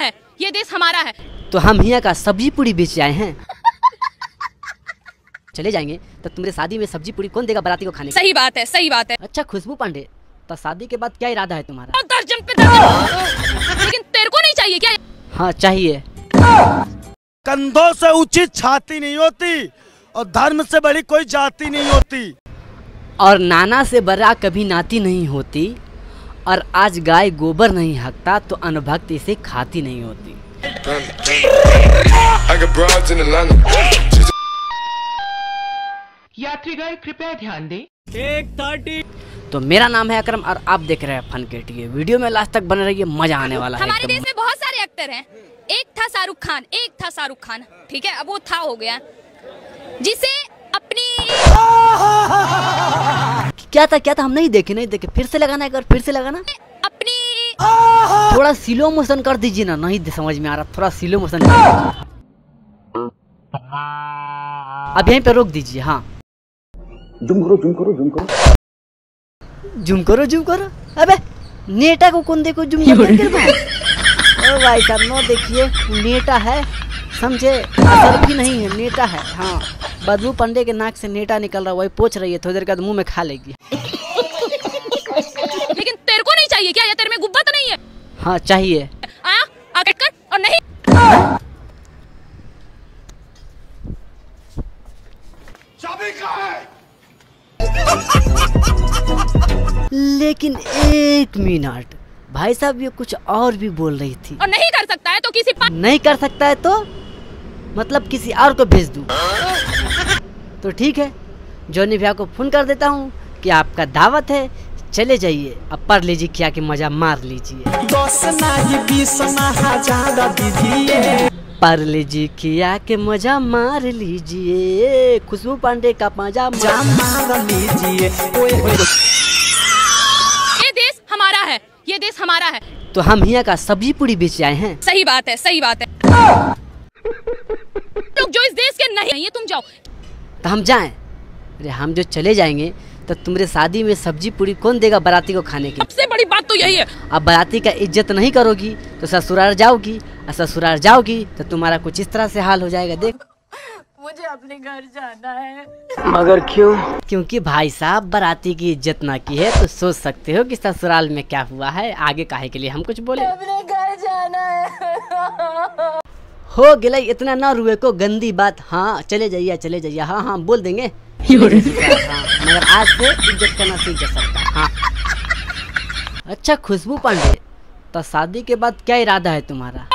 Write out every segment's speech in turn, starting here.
है, ये देश हमारा है। तो हम यहाँ का सब्जी पूरी बेच आए हैं। चले जाएंगे तो तुम्हारे शादी में सब्जी पूरी कौन देगा बाराती को खाने? सही बात है, सही बात है। अच्छा खुशबू पांडे, तो शादी के बाद क्या इरादा है तुम्हारा? दर्जन पे दर्जन। लेकिन तेरे को नहीं चाहिए क्या? हाँ चाहिए। कंधों से ऊंची छाती नहीं होती और धर्म से बड़ी कोई जाति नहीं होती, और नाना से बड़ा कभी नाती नहीं होती, और आज गाय गोबर नहीं हकता तो अनभक्त इसे खाती नहीं होती। यात्रीगण कृपया ध्यान दें। 130। तो मेरा नाम है अकरम और आप देख रहे हैं फन के टीवी। वीडियो में लास्ट तक बने रहिए, मजा आने वाला है। हमारे देश में बहुत सारे एक्टर हैं। एक था शाहरुख खान, ठीक है, अब वो था हो गया, जिसे अपनी क्या था हम नहीं देखे। फिर से लगाना, एक बार फिर से लगाना। अपनी थोड़ा स्लो मोशन कर दीजिए ना, नहीं समझ में आ रहा, थोड़ा स्लो मोशन कर दीजिए। अब यहीं पे रोक दीजिए। हाँ जूम करो। अबे नेटा को कौन देखो जूम कर भाई साहब, नो देखिए नेटा है, समझे, असर भी नहीं है, नेटा है। हाँ बदबू पंडे के नाक से नेटा निकल रहा, वही पोछ रही है, थोड़ी देर बाद मुंह में खा लेगी। लेकिन तेरे को नहीं चाहिए क्या? ये तेरे में गुब्बा तो नहीं है? हाँ चाहिए। आगे कर और नहीं। चाबी कहाँ है? लेकिन एक मिनट, भाई साहब ये कुछ और भी बोल रही थी। और नहीं कर सकता है तो किसी नहीं कर सकता है तो मतलब किसी और को भेज दूं? तो ठीक है, जॉनी भैया को फोन कर देता हूँ कि आपका दावत है, चले जाइए, अब पढ़ लीजिए, क्या कि मजा मार लीजिए। पढ़ लीजिए, किया के मजा मार लीजिए, खुशबू पांडे का मजा मार लीजिए। ये देश हमारा है। तो हम यहाँ का सब्जी पूरी बेच आए हैं। सही बात है। लोग जो इस देश के नहीं है, तुम जाओ। तो हम जाएं? अरे हम जो चले जाएंगे तो तुम्हारे शादी में सब्जी पूरी कौन देगा बाराती को खाने की? सबसे बड़ी बात तो यही है। अब बाराती का इज्जत नहीं करोगी तो ससुराल जाओगी, और ससुराल जाओगी तो तुम्हारा कुछ इस तरह से हाल हो जाएगा। देख मुझे अपने घर जाना है। मगर क्यों? क्योंकि भाई साहब बाराती की इज्जत ना की है तो सोच सकते हो कि ससुराल में क्या हुआ है। आगे काहे के लिए हम कुछ बोले? अपने घर जाना है। हो गया इतना ना रुए को गंदी बात। हाँ चले जाइए। हाँ बोल देंगे। हाँ, मगर आज से इज्जत करना सीख जा सकता। हाँ अच्छा खुशबू पांडे, तो शादी के बाद क्या इरादा है तुम्हारा?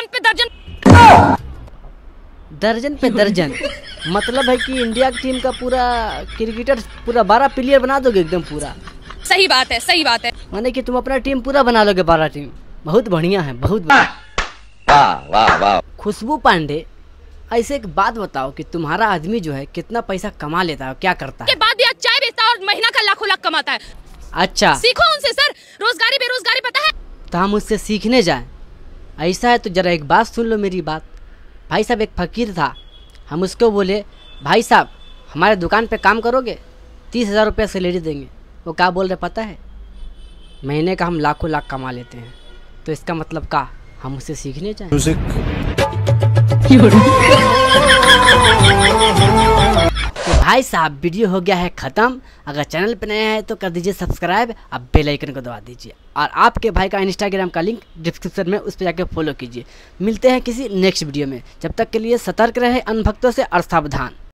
दर्जन पे दर्जन मतलब है कि इंडिया की टीम का पूरा क्रिकेटर पूरा 12 प्लेयर बना दोगे एकदम पूरा? सही बात है। माने कि तुम अपना टीम पूरा बना लोगे 12 टीम। बहुत बढ़िया है, बहुत बढ़िया। खुशबू पांडे, ऐसे एक बात बताओ कि तुम्हारा आदमी जो है कितना पैसा कमा लेता है, क्या करता है? के बाद चाय बेचता है और महीना का लाखों लाख कमाता है। अच्छा सीखो उनसे सर, रोजगारी बेरोजगारी पता है? तो हम उससे सीखने जाएं? ऐसा है तो जरा एक बात सुन लो मेरी बात। भाई साहब एक फकीर था, हम उसको बोले भाई साहब हमारे दुकान पे काम करोगे, 30,000 रुपये सैलरी देंगे। वो क्या बोल रहे पता है? महीने का हम लाखों लाख कमा लेते हैं। तो इसका मतलब क्या, हम उससे सीखने जाएं? तो भाई साहब वीडियो हो गया है ख़त्म। अगर चैनल पे नया है तो कर दीजिए सब्सक्राइब, अब बेल आइकन को दबा दीजिए, और आपके भाई का इंस्टाग्राम का लिंक डिस्क्रिप्शन में, उस पर जाके फॉलो कीजिए। मिलते हैं किसी नेक्स्ट वीडियो में, जब तक के लिए सतर्क रहे अनभक्तों से और सावधान।